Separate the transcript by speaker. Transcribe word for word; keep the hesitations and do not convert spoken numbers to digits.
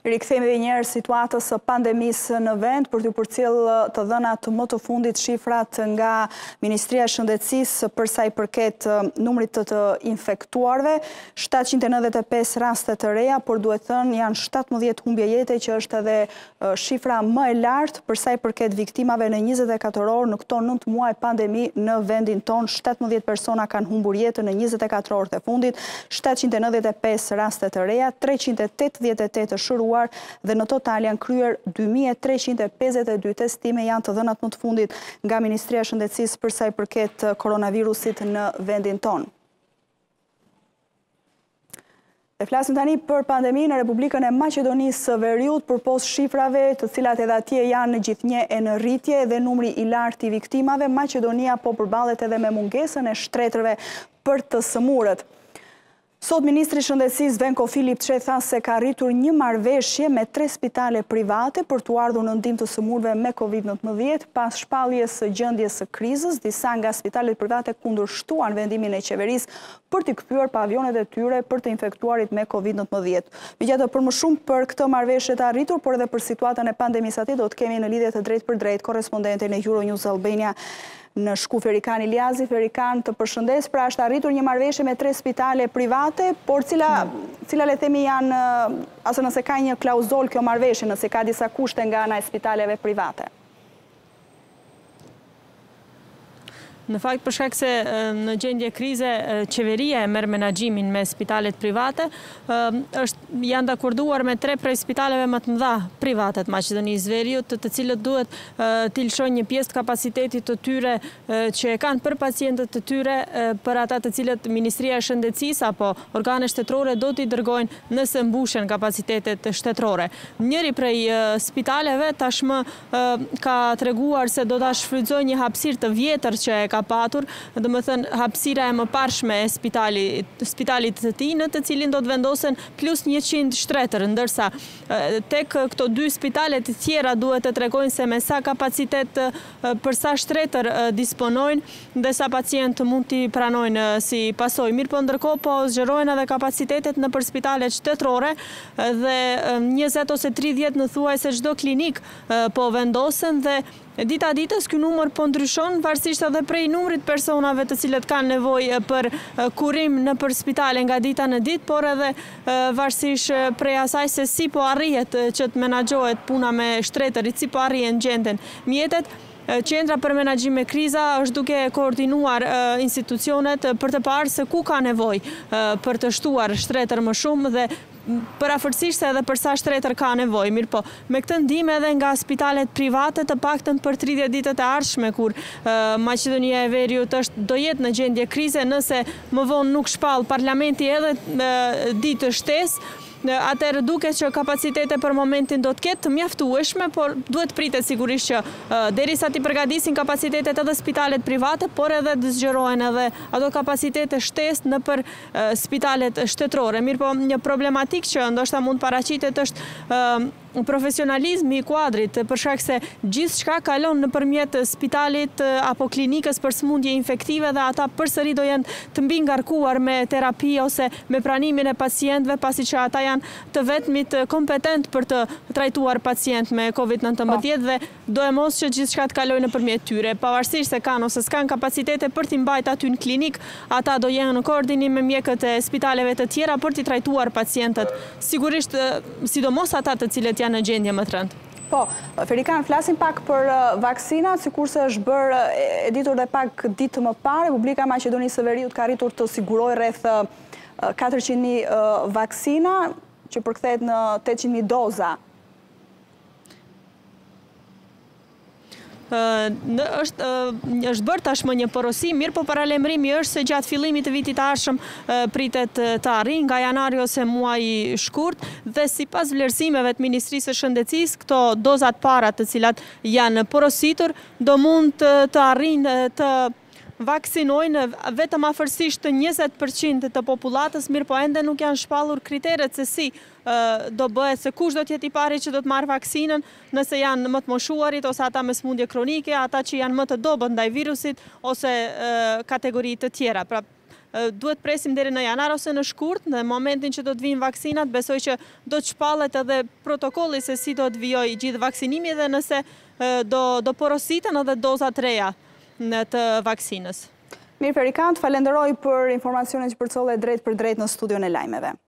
Speaker 1: Rikthehemi edhe një herë situatës së pandemisë në vend për t'ju përcjell të dhënat më të fundit shifrat nga Ministria e Shëndetësisë për sa i përket numrit të, të infektuarve, shtatëqind e nëntëdhjetë e pesë raste të reja, por duhet thënë janë shtatëmbëdhjetë humbje jete që është edhe shifra më e lartë për sa i përket viktimave në njëzet e katër orë në këto nëntë muaj pandemi në vendin ton. shtatëmbëdhjetë persona kanë humbur jetën në njëzet e katër orët e fundit, shtatëqind e nëntëdhjetë e pesë raste të reja, treqind e tetëdhjetë e tetë të shëruar dhe në total janë kryer dy mijë e treqind e pesëdhjetë e dy testime, janë të dhënat më të fundit nga Ministria e Shëndetësisë për sa i përket koronavirusit në vendin ton. E flasim tani për pandeminë në Republikën e Maqedonisë së Veriut, përpos shifrave të cilat edhe atje janë gjithnjë e në rritje dhe numri i lartë i viktimave, Maqedonia po përballet edhe me mungesën e shtretërve për të sëmurët. Sot Ministri i Shëndetësisë Venko Filip Çe tha se ka arritur një marrëveshje me tre spitale private për t'u ardhur në ndihmë të sëmurëve me COVID nëntëmbëdhjetë pas shpalljes së gjendjes së krizës. Disa nga spitalet private kundërshtuan vendimin e qeverisë për t'i kthyer pavionet e tyre për të infektuarit me COVID nëntëmbëdhjetë. Megjithatë, për më shumë për këtë marrëveshje të arritur, por edhe për situatën e pandemisë atje, do të kemi në lidhje të drejtë për drejtë korrespondenten e Euronews Albania në Shku Ferikan Iliazi. Ferikan, të përshëndes, pra është arritur një marrëveshje me tre spitale private, por cila, cila le themi janë, ose nëse ka një klauzol kjo marrëveshje, nëse ka disa kushte nga ana e spitaleve private?
Speaker 2: Në fakt, për shkak se në gjendje krize qeveria e merr menaxhimin me spitalet private, është janë dakorduar me tre prej spitaleve më të mëdha private të Maqedonisë Veriut, të cilët duhet të lëshojnë një pjesë të kapacitetit të tyre që e kanë për pacientët të tyre, për ata të cilët Ministria e Shëndetësisë apo organe shtetërore do t'i dërgojnë nëse mbushen kapacitetet shtetërore. Njëri prej spitaleve tashmë ka treguar se do ta shfrytëzojë një hapësirë të vjetër që e ka patur, dhe më thënë hapësira e më parshme e spitalit, spitalit të tij, në të cilin do të vendosen plus njëqind shtretër, ndërsa tek këto dy spitalet të tjera duhet të tregojnë se me sa kapacitet për sa shtretër disponojnë dhe sa pacient mund t'i pranojnë si pasojë. Mirë po ndërkohë po zgjerojnë edhe kapacitetet në për spitalet shtetërore dhe njëzet ose tridhjetë në thuajse çdo klinik po vendosen dhe dita ditës ky numër po ndryshon varësisht edhe prej numrit personave të cilët kanë nevojë për kurim në për spitale nga dita në ditë, por edhe varësisht prej asaj se si po arrihet që të menaxhohet puna me shtretërit, si po arrihen gjenden mjetet. Qendra për menaxhim me kriza është duke koordinuar institucionet për të parë se ku ka nevojë për të shtuar shtretër më shumë dhe përafërsisht edhe për sa shtretër ka nevojë. Mirë po, me këtë ndihmë edhe nga spitalet private të paktën për tridhjetë ditët e ardhshme kur Maqedonia e Veriut është do jetë në gjendje krize, nëse më vonë nuk shpall parlamenti edhe ditë shtesë, atëherë duket që kapacitete për momentin do të ketë të mjaftueshme, por duhet pritet sigurisht që derisa t'i përgatisin kapacitetet edhe spitalet private, por edhe të zgjerohen edhe ato kapacitete shtesë në për spitalet shtetërore. Mirë po, një problematik që ndoshta mund paraqitet është profesionalizmi i kuadrit, për shkak se gjithçka kalon nëpërmjet spitalit apo klinikës për sëmundje infektive dhe ata përsëri do jenë të mbi ngarkuar me terapi ose me pranimin e pacientëve, pasi që ata janë të vetmit kompetent për të trajtuar pacient me COVID nëntëmbëdhjetë dhe do e mos që gjithçka të kalojë nëpërmjet tyre, pavarësisht se kanë ose s'kan kapacitete për t'i mbajtur aty në klinik, ata do jenë në koordinim me mjekët e spitaleve të tjera për t'i trajtuar pacientët. Sigurisht, sidomos ata të cilët në gjendje më të rëndë.
Speaker 1: Po, Ferikan, flasim pak për vaksinat, sikurse është bërë e ditur dhe pak ditë më parë, Republika e Maqedonisë së Veriut ka arritur të sigurojë rreth katërqind mijë vaksina që përkthehet në tetëqind mijë doza.
Speaker 2: Në, është, është bërë tashmë një porosi, mirë po paralajmërimi është se gjatë fillimit të vitit të ardhshëm pritet të arrijë nga janari ose muaji shkurt dhe sipas vlerësimeve të Ministrisë së Shëndetësisë, këto dozat para të cilat janë porositur do mund të, të arrijnë të vaksinojnë vetëm afërsisht njëzet përqind të popullatës, mirë po ende nuk janë shpallur kriteret se si do bëhet, se kush do t'jeti i pari që do të marrë vaksinën, nëse janë më të moshuarit, ose ata me smundje kronike, ata që janë më të dobët ndaj virusit, ose kategori të tjera. Pra, duhet presim deri në janar ose në shkurt, në momentin që do të vinë vaksinat, besoj që do të shpallet edhe protokolli se si do të vijoj gjithë vaksinimi dhe nëse do, do porositen edhe dozat reja në të vaksinës.
Speaker 1: Mirë Ferikant, falenderoj për informacionin që përcolle drejt për drejt në studion e lajmeve.